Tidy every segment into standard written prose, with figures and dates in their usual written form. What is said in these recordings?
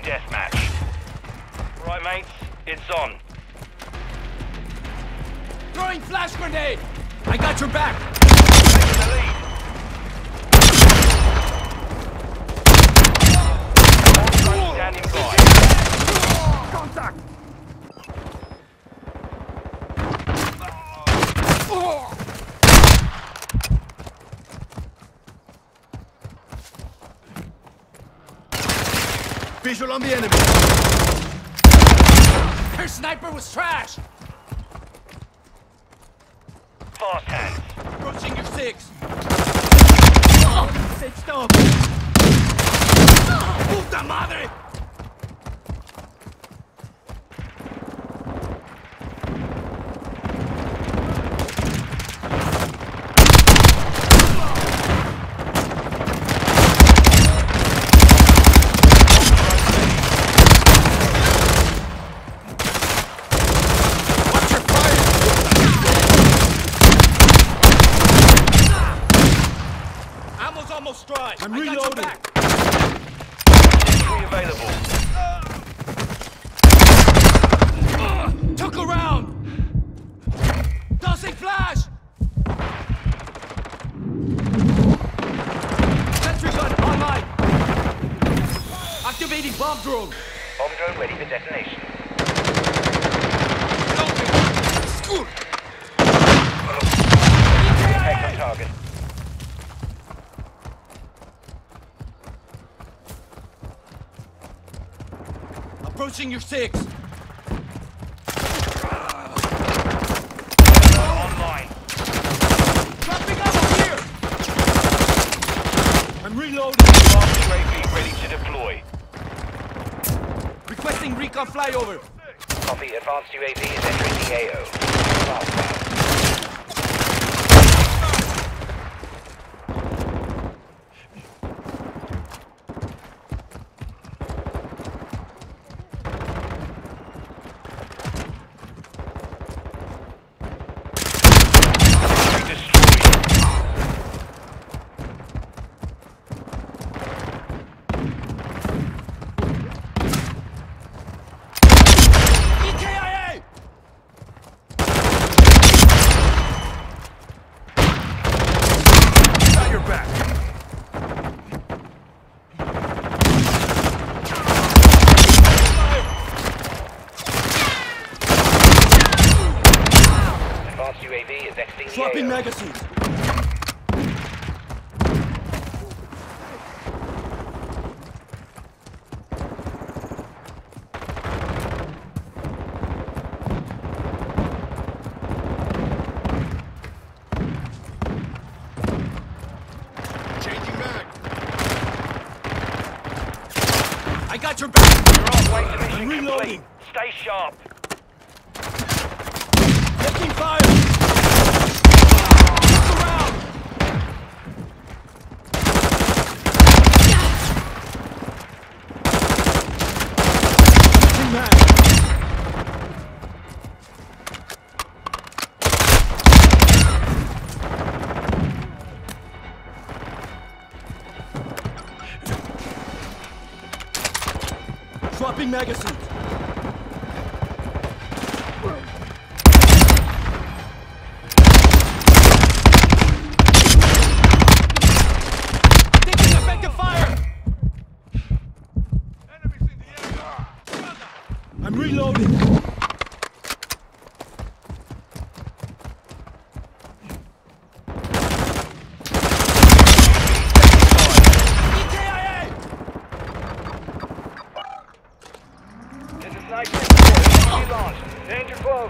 deathmatch. Right, mates, it's on. Throwing flash grenade! I got your back! Taking the lead. All standing by. Contact! Visual on the enemy. Her sniper was trash! Fast hands. Approaching your six. Fixed up. Puta madre! Almost dry. I'm reloading. Entry available. Took a round. Tossing flash. Sentry gun online. Activating bomb drone. Bomb drone ready for detonation. Scoot. Effect on target. Approaching your six. Online. Dropping ammo here. I'm reloading. Advanced UAV ready to deploy. Requesting recon flyover. Copy. Advanced UAV is entering the AO. Fast round. UAV is exiting the Swapping AO. magazines. Changing mag. I got your back. You're halfway to mission I'm reloading. complete. Stay sharp. Taking fire. Look around. Changing mag. Swapping magazines. Taking effective fire. I'm reloading. EKIA. There's a sniper in the launch. Danger close.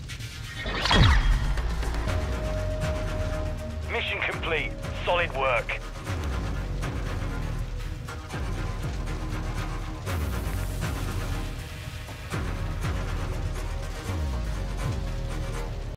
Mission complete. Solid work.